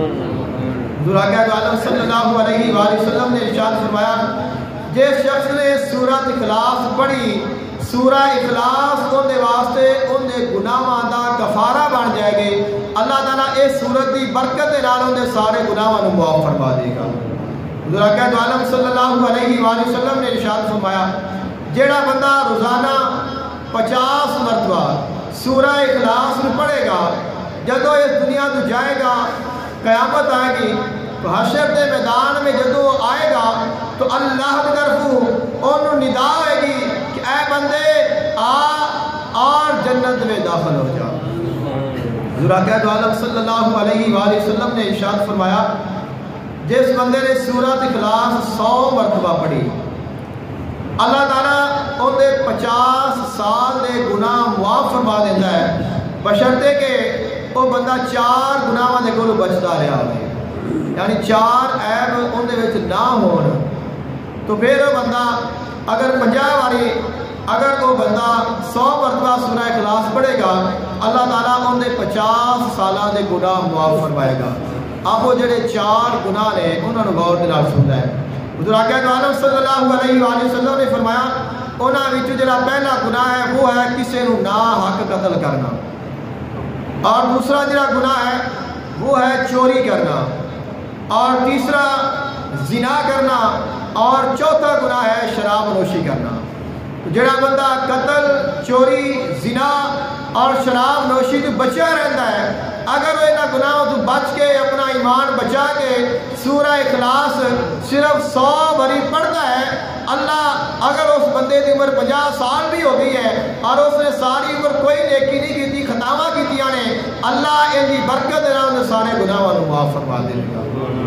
درکت عالم صلی اللہ علیہ وآلہ وسلم نے ارشاد فرمایا جس شخص نے سورت اخلاص پڑھی سورہ اخلاص اندے واسطے اندے گناہاں دا کفارہ بن جائے گے. اللہ تعالیٰ اس سورت دی برکت دے نال اندے سارے گناہاں نوں معاف فرما دے گا. درکت عالم صلی اللہ علیہ وآلہ وسلم نے ارشاد فرمایا جیڑا بندہ روزانہ 50 مرتبہ سورہ اخلاص پڑھے گا جدو اس دنیا تو جائے گا قیامت آئے گی تو حشر کے میدان میں جدو آئے گا تو اللہ کی طرف انہوں ندا آئے گی کہ اے بندے آ اور جنت میں داخل ہو جا. درکت عالم صلی اللہ علیہ وآلہ وسلم نے ارشاد فرمایا جس بندے نے سورت اخلاص 100 مرتبہ پڑھی اللہ تعالیٰ اندے 50 سال دے گناہ معاف فرما دیتا ہے بشرطے کہ وہ بندہ 4 گناہاں دے کولوں بچتا رہا ہوئے. یعنی 4 عیب اندے وچ نہ ہون تو پھر وہ بندہ اگر 50 واری اگر وہ بندہ 100 مرتبہ سورہ اخلاص پڑھے گا اللہ تعالیٰ اندے 50 سالہ دے گناہ معاف فرمائے گا. اب وہ جڑے 4 گناہ نے انہوں نے غور دے نال سننا ہے. درکت عالم صلی اللہ علیہ وآلہ وسلم نے فرمایا انہاں وچ جڑا پہلا گناہ ہے وہ ہے کسی نو نا حق قتل کرنا اور دوسرا جڑا گناہ ہے وہ ہے چوری کرنا اور تیسرا زنا کرنا اور چوتھا گناہ ہے شراب نوشی کرنا. جڑا بندہ قتل چوری زنا اور شراب نوشی تو بچا رہتا ہے اگر وہ انہاں گناہوں تو بچ کے اپنا ایمان بچا کے سورہ اخلاص صرف 100 باری پڑھتا ہے اللہ اگر اس بندے کی عمر 50 سال بھی ہو گئی ہے اور اس نے ساری عمر کوئی نیکی نہیں کی خطاواں کیتیاں نے اللہ ان کی برکت نال سارے گناہاں نوں معاف فرما دے گا.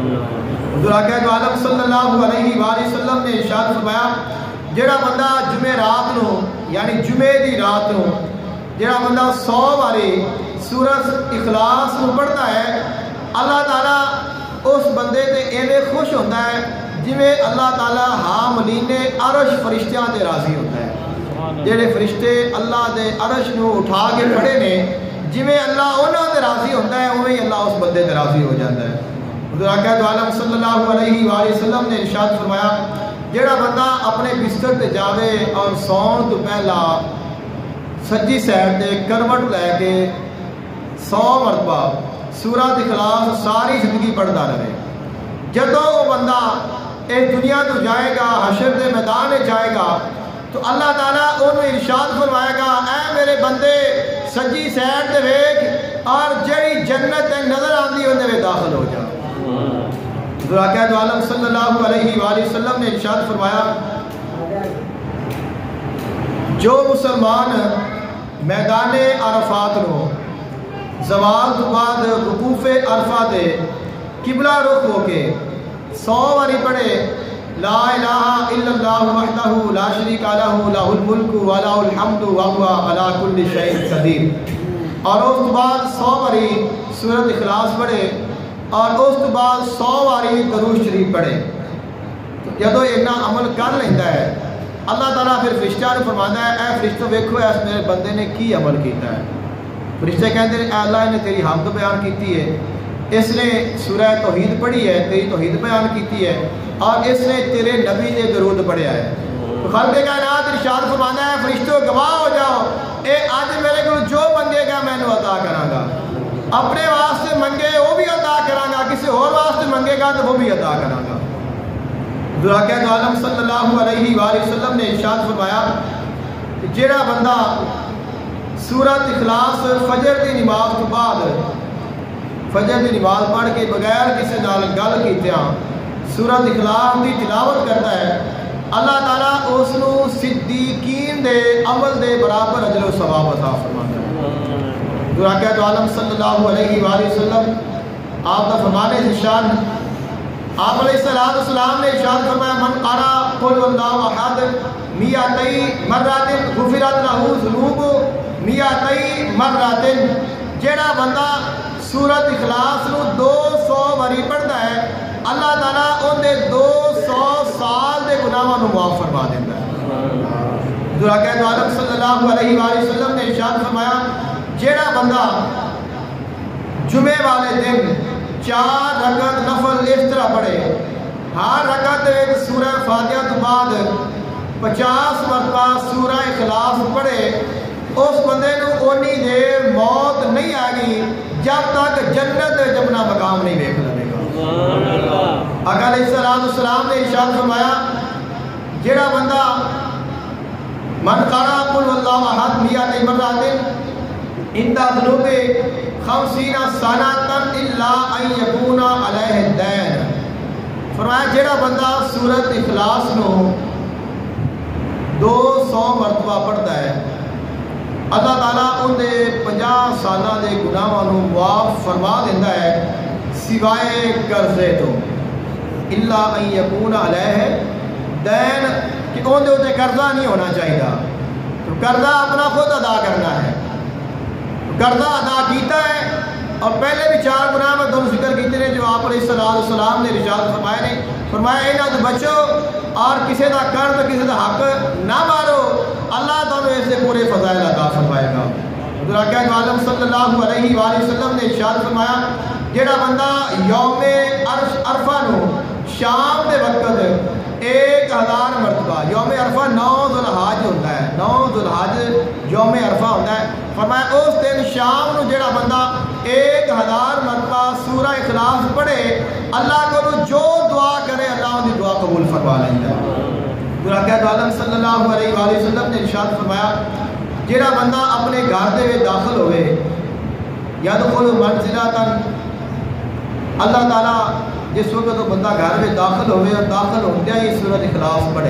درکت عالم صلی اللہ علیہ وآلہ وسلم نے ارشاد فرمایا جڑا بندہ جمعہ رات نو یعنی جمعے دی رات نو جڑا بندہ 100 باری سورت اخلاص نو پڑھتا ہے اللہ تعالیٰ اس بندے تے ایویں خوش ہوتا ہے جویں اللہ تعالیٰ حاملین عرش فرشتیاں تے راضی ہوتا ہے. جڑے فرشتے اللہ دے عرش نو اٹھا کے پڑھے نے جویں اللہ انہاں تے راضی ہوتا ہے اوویں اللہ اس بندے تے راضی ہو جاتا ہے. درکت عالم صلی اللہ علیہ وآلہ وسلم نے ارشاد فرمایا جڑا بندہ اپنے بستر تے جاوے اور سون تو پہلا سجی سائڈ تے کروٹ لے کے 100 مرتبہ سورت اخلاص ساری زندگی پڑھتا رہے جدو وہ بندہ اس دنیا تو جائے گا حشر کے میدان میں جائے گا تو اللہ تعالیٰ انہوں ارشاد فرمائے گا اے میرے بندے سجی سائڈ تے ویکھ اور جڑی جنت نظر آندی اندے میں داخل ہو جا. درکت عالم صلی اللہ علیہ وآلہ وسلم نے ارشاد فرمایا جو مسلمان میدان عرفات نو زوال تو بعد وقوف عرفہ دے قبلہ رخ ہو کے 100 باری پڑھے لا الہ الا اللہ وحدہ لا شریک لہ لہ الملک و لہ الحمد وہو علی کل شیء قدیر اور اس بعد 100 باری سورت اخلاص پڑھے اور اس بعد 100 باری درود شریف پڑھے. جدو اتنا عمل کر لیتا ہے اللہ تعالیٰ پھر فرشتہ نے فرماتا ہے اے فرشتوں ویکھو اس میرے بندے نے کی عمل کیتا ہے. فرشتے کہتے ہیں اے اللہ نے تیری حمد بیان کیتی ہے اس نے سورہ توحید پڑھی ہے تیری توحید بیان کیتی ہے اور اس نے تیرے نبی نے درود پڑھیا ہے. تو خلق کائنات ارشاد فرماتا ہے فرشتوں گواہ ہو جاؤ اے آج میرے کو جو منگے گا میں نے عطا کراں گا اپنے واسطے منگے وہ بھی عطا کراں گا کسی اور واسطے منگے گا تو وہ بھی عطا کراں گا. ذراکہ دو عالم صلی اللہ علیہ وآلہ وسلم نے ارشاد فرمایا کہ جیڑا بندہ سورۃ اخلاص فجر دی نماز تو بعد فجر دی نماز پڑھ کے بغیر کسی نال گل کیتیاں سورۃ اخلاص دی تلاوت کرتا ہے، اللہ تعالیٰ اس نو صدیقین دے عمل دے برابر اجر و ثواب عطا فرماتا ہے۔ ذراکہ دو عالم صلی اللہ علیہ وآلہ وسلم آپ کا فرمانے سے شان، آپ علیہ السلام نے ارشاد فرمایا من قرأ قل اللہ احد 200 مرات غفرت لہ ذنوب 200 مرات، جیڑا بندہ سورۃ اخلاص نو 200 واری پڑھتا ہے اللہ تعالیٰ ان دے 200 سال دے گناہاں نو معاف فرما دیتا ہے۔ ذراکہ دو عالم صلی اللہ علیہ وآلہ وسلم نے ارشاد فرمایا جیڑا بندہ جمعے والے دن 4 رکعت نفل اس طرح پڑھے، ہر رکعت ایک سورہ فاتحہ تو بعد 50 مرتبہ سورہ اخلاص پڑھے، اس بندے نو اونی دیر موت نہیں آئے گی جب تک جنت جپنا مقام نہیں دیکھ لے گا۔ آقا علیہ السلام نے ارشاد فرمایا جیڑا بندہ من قرأ قل اللہ احد 200 مرات عند ذنوب 50 سنة الا ان يكون علیہ الدین، فرمایا جیڑا بندہ سورۃ اخلاص نو 200 مرتبہ پڑھتا ہے اللہ تعالیٰ ان دے 50 سالہ دے گناہاں نو معاف فرما دیتا ہے سوائے قرضے تو، الا ان یکون علیہ دین، کہ ان دے اتنے قرضہ نہیں ہونا چاہیے، تو قرضہ اپنا خود ادا کرنا ہے، قرضہ ادا کیتا ہے۔ اور پہلے بھی 4 گناہ میں دونوں ذکر کیتے ہیں جو آپ علیہ السلام نے ارشاد فرمائے نے، فرمایا انہاں تو بچو اور کسی دا قرض کسی دا حق نہ مارو، اللہ تعالیٰ اس سے پورے فضائل عطا فرمائے گا۔ ذراکہ دو عالم صلی اللہ علیہ وآلہ وسلم نے ارشاد فرمایا جیڑا بندہ یوم عرفہ نو شام دے وقت 1000 مرتبہ، یوم عرفہ 9 ذوالحج ہوتا ہے، 9 ذوالحج یوم عرفہ ہوتا ہے، فرمایا اس دن شام نو جیڑا بندہ 1000 مرتبہ سورہ اخلاص پڑھے اللہ کو جو دعا کرے اللہ ان کی دعا قبول فرما لیتا ہے۔ ذراکہ دو عالم صلی اللہ علیہ وآلہ وسلم نے ارشاد فرمایا جیڑا بندہ اپنے گھر دے داخل ہوئے یدخل منزلۃ، اللہ تعالیٰ جس وقت وہ بندہ گھر میں داخل ہوئے اور داخل ہوندیا ہی سورۃ اخلاص پڑھے،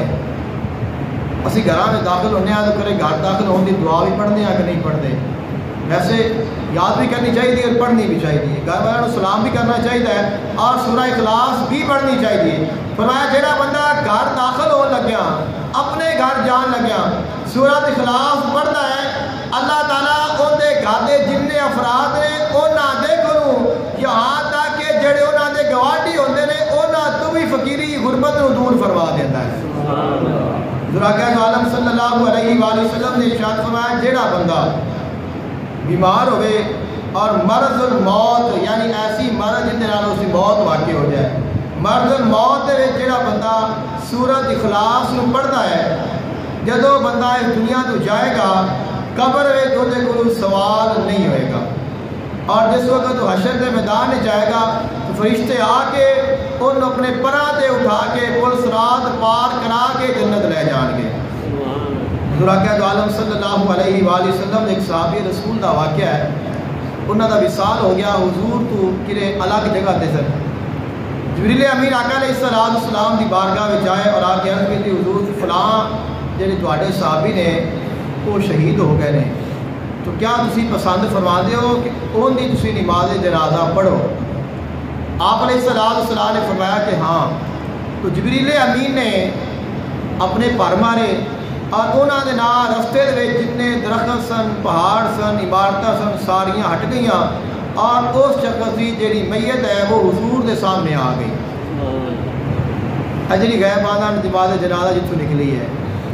اسی گھر میں داخل ہونے تو کرے گھر داخل ہونے کی دعا بھی پڑھنے کہ نہیں پڑھتے، ویسے یاد بھی کرنی چاہیے اور پڑھنی بھی چاہیے، گھر والوں سلام بھی کرنا چاہیے اور سورہ اخلاص بھی پڑھنی چاہیے۔ فرمایا جیڑا بندہ گھر داخل ہو لگیا اپنے گھر جان لگیا سورۃ اخلاص پڑھتا ہے اللہ تعالیٰ ان دے گھر دے جتنے افراد نے انہاں دے گھروں یہاں تک کہ جڑے انہاں دے گواٹی ہوندے نے انہاں تو بھی فقیری غربت نو دور فرما دیتا ہے۔ ذراکہ دو عالم صلی اللہ علیہ وآلہ وسلم نے ارشاد فرمایا جیڑا بندہ بیمار ہوئے اور مرض الموت یعنی ایسی مرض جن نال اس کی موت واقع ہو جائے، مرض الموت دے جیڑا بندہ سورۃ اخلاص نو پڑھتا ہے جدو بندہ اس دنیا تو جائے گا قبر میں تو دے کوئی سوال نہیں ہوئے گا، اور جس وقت وہ حشر کے میدان میں جائے گا تو فرشتے آ کے ان اپنے پراں تے اٹھا کے پل صراط پار کرا کے جنت لے جان گے۔ ذراکہ دو عالم صلی اللہ علیہ وآلہ وسلم ایک صحابی رسول دا واقعہ ہے، انہاں دا وصال ہو گیا، حضور تو کرے الگ جگہ تے سن، جبریل امین آقا علیہ السلام دی بارگاہ وچ آئے اور آ کے عرض کی حضور فلاں جڑے تواڈے صحابی نے وہ شہید ہو گئے نے، تو کیا تسی پسند فرما دے ہو کہ ان دی تسی نماز جنازہ پڑھو؟ آپ علیہ السلام نے فرمایا کہ ہاں، تو جبریل امین نے اپنے پر مارے اور انہوں نے نال رستے دے جتنے درخت سن پہاڑ سن عمارتیں سن ساریاں ہٹ گئیاں اور اس شخص کی جیڑی میت ہے وہ حضور دے سامنے آ گئی، جی غائب آنا نماز جنازہ جتوں نکلی ہے،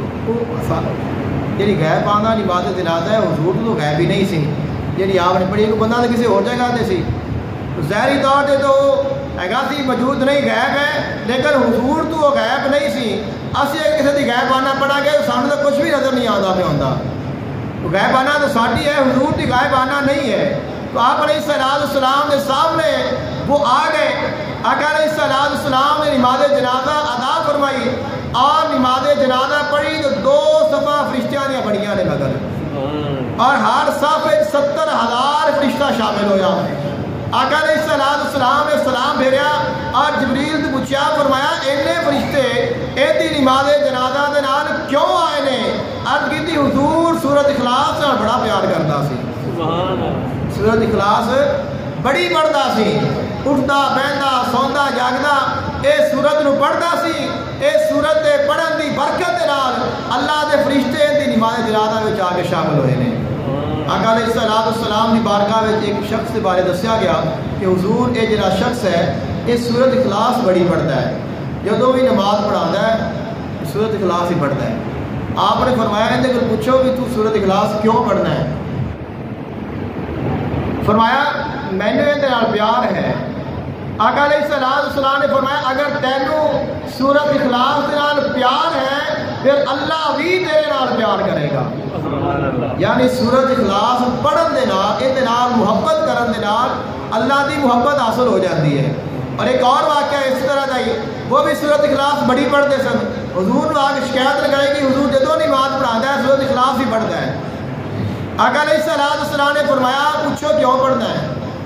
جی غائب آنا نماز جنازہ ہے حضور تو غائب ہی نہیں سی، جی آپ نے پڑھی بندہ تو کسی اور جگہ تے سی، ظاہری طور پہ تو ہے سی موجود نہیں غائب ہے، لیکن حضور تو وہ غائب نہیں سی، اسی کسی کی غائبانہ پڑھا گیا سانو تو کچھ بھی نظر نہیں آتا پہ آتا، غائبانہ تو ساڈی ہے حضور کی غائبانہ نہیں ہے۔ تو آپ علیہ السلام کے سامنے وہ آ گئے، آقا علیہ السلام نے نماز جنازہ ادا فرمائی اور نماز جنازہ پڑھی تو 2 صفحہ فرشتیاں دیا بڑیاں نے مگر اور ہر صف 70,000 فرشتہ شامل ہویا آقا علیہ السلام نے سلام بھیریا اور جبریل تو پوچھا فرمایا اینے فرشتے ایدی نماز جنازہ دے نال کیوں آئے نے عرض کی تھی حضور سورۃ اخلاص سے بڑا پیار کرتا سی سورۃ اخلاص بڑی پڑھتا سی اٹھتا بہندا سوندا جاگدا اے سورت نو پڑھتا سی اے سورت دے پڑھن دی برکت دے نال اللہ دے فرشتے دی نماز جنازہ وچ آ کے شامل ہوئے نے آقا علیہ السلام دی بارگاہ وچ ایک شخص کے بارے دسیا گیا کہ حضور اے جڑا شخص ہے اے سورۃ اخلاص بڑی پڑھتا ہے جدوں بھی نماز پڑھاتا ہے سورۃ اخلاص ہی پڑھتا ہے آپ نے فرمایا اندے کول پوچھو کہ تو سورۃ اخلاص کیوں پڑھنا ہے فرمایا مینوں اندے نال پیار ہے آقا علیہ السلام نے فرمایا اگر تینوں سورۃ اخلاص دے نال پیار ہے پھر اللہ بھی تیرے نال پیار کرے گا یعنی سورۃ اخلاص پڑھن دے نال اے دے نال محبت کرن دے نال اللہ دی محبت حاصل ہو جاتی ہے اور ایک اور واقعہ اس طرح دا ہی وہ بھی سورۃ اخلاص بڑی پڑھتے سن حضور نے آ کے شکایت لگائی کہ حضور جدوں نماز پڑھاتا ہے سورۃ اخلاص ہی پڑھتا ہے آقا علیہ السلام نے فرمایا پوچھو کیوں پڑھنا ہے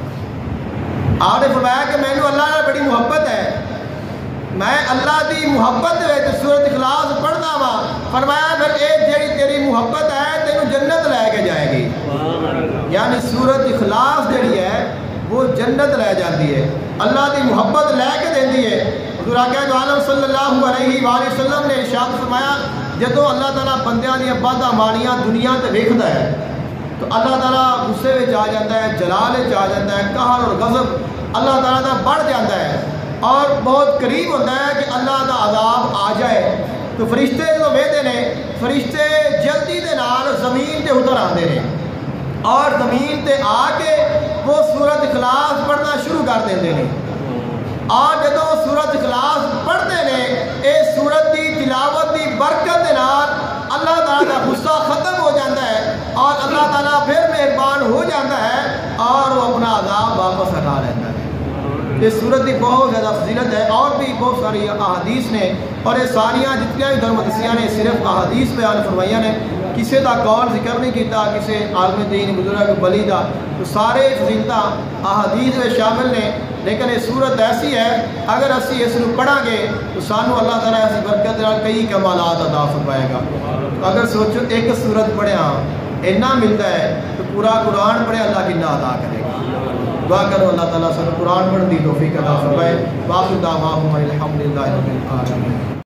آپ نے فرمایا کہ میں نے اللہ نے بڑی محبت ہے میں اللہ دی محبت وچ سورۃ اخلاص پڑھنا وا فرمایا پھر اے جڑی تیری محبت ہے تینوں جنت لے کے جائے گی یعنی سورۃ اخلاص جڑی ہے وہ جنت لے جاتی ہے اللہ دی محبت لے کے دیندی ہے حضور اکرم عالم صلی اللہ علیہ وآلہ وسلم نے ارشاد فرمایا جدوں اللہ تعالیٰ بندیاں دی بد مانیاں دنیا تے ویکھدا ہے تو اللہ تعالیٰ غصے وچ آ جاتا ہے جلال وچ آ جاتا ہے قہر اور غضب اللہ تعالیٰ دا بڑھ جاتا ہے اور بہت قریب ہوتا ہے کہ اللہ دا عذاب آ جائے تو فرشتے جو ویندے نے فرشتے جلدی دے نال زمین تے اتر آندے نے اور زمین تے آ کے وہ سورۃ اخلاص پڑھنا شروع کر دیندے نے اور جدوں سورۃ اخلاص پڑھتے نے اے سورت دی تلاوت دی برکت دے نال اللہ تعالیٰ کا غصہ ختم ہو جاتا ہے اور اللہ تعالیٰ پھر مہربان ہو جاتا ہے اور وہ اپنا عذاب واپس ہٹا لیتا ہے اس سورت کی بہت زیادہ فضیلت ہے اور بھی بہت ساری احادیث نے اور یہ ساریاں جتنی بھی دھرمدسیاں نے صرف احادیث بیان فرمائیاں نے کسی کا قول ذکر نہیں کیتا کسی عالم دین بزرگ ولی دا تو سارے فضیلتاں احادیث میں شامل نے لیکن یہ سورت ایسی ہے اگر اسی اس کو پڑھا گے تو سانو اللہ تعالیٰ ایسی برکت نال کئی کمالات عطا فرمائے گا اگر سوچو ایک سورت پڑھیا اتنا ملتا ہے تو پورا قرآن پڑھے اللہ کتنا عطا کرے گا دعا کرو اللہ تعالیٰ سب قرآن پڑھنے کی توفیق عطا فرمائے باقی دعواہم الحمدللہ رب العالمین